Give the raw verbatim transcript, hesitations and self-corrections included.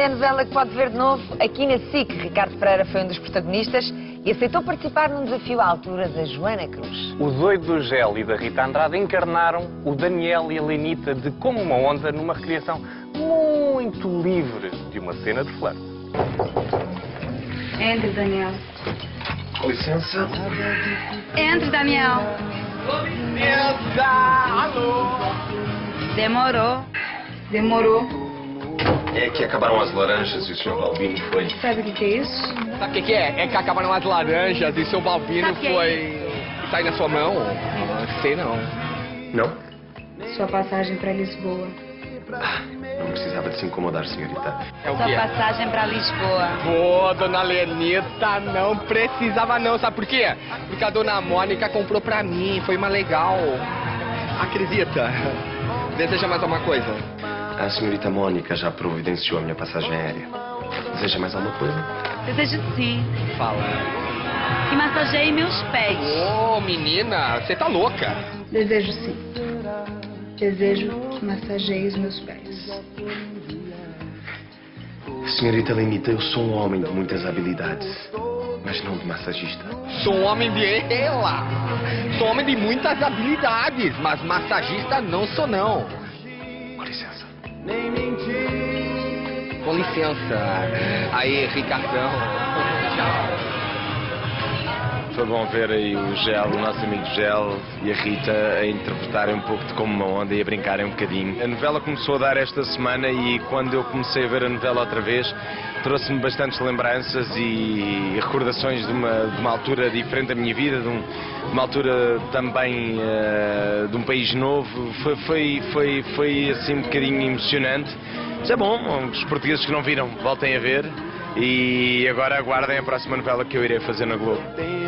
é a novela que pode ver de novo aqui na S I C. Ricardo Pereira foi um dos protagonistas e aceitou participar num desafio à altura da Joana Cruz. O Zoido do Gel e da Rita Andrade encarnaram o Daniel e a Lenita de Como uma Onda numa recriação muito livre de uma cena de flerte. Entre, Daniel. Com licença. Entre, Daniel. Com licença! Alô! Demorou. Demorou. É que acabaram as laranjas e o senhor Balbino foi... Sabe o que, que é isso? Sabe o que, que é? É que acabaram as laranjas e seu Balbino Sabe que é foi... Sai na sua mão? Não sei não. Não? Sua passagem pra Lisboa. Ah, não precisava de se incomodar, senhorita. É o Sua quê? passagem pra Lisboa. Pô, dona Lenita, não precisava não. Sabe por quê? Porque a dona Mônica comprou pra mim. Foi uma legal. Acredita? Deseja mais alguma coisa? A senhorita Mônica já providenciou a minha passagem aérea. Deseja mais alguma coisa? Desejo sim. Fala. Que massageie meus pés. Ô, menina, você tá louca. Desejo sim. Desejo que massageie os meus pés. Senhorita Lenita, eu sou um homem de muitas habilidades, mas não de massagista. Sou um homem de ela. Sou um homem de muitas habilidades, mas massagista não sou não. Com licença. Com licença. Aí, Ricardão. Tchau. Foi bom ver aí o Gel, o nosso amigo Gel e a Rita a interpretarem um pouco de Como uma Onda e a brincarem um bocadinho. A novela começou a dar esta semana e quando eu comecei a ver a novela outra vez trouxe-me bastantes lembranças e recordações de uma, de uma altura diferente da minha vida, de, um, de uma altura também uh, de um país novo. Foi, foi, foi, foi assim um bocadinho emocionante. Mas é bom, os portugueses que não viram voltem a ver e agora aguardem a próxima novela que eu irei fazer na Globo.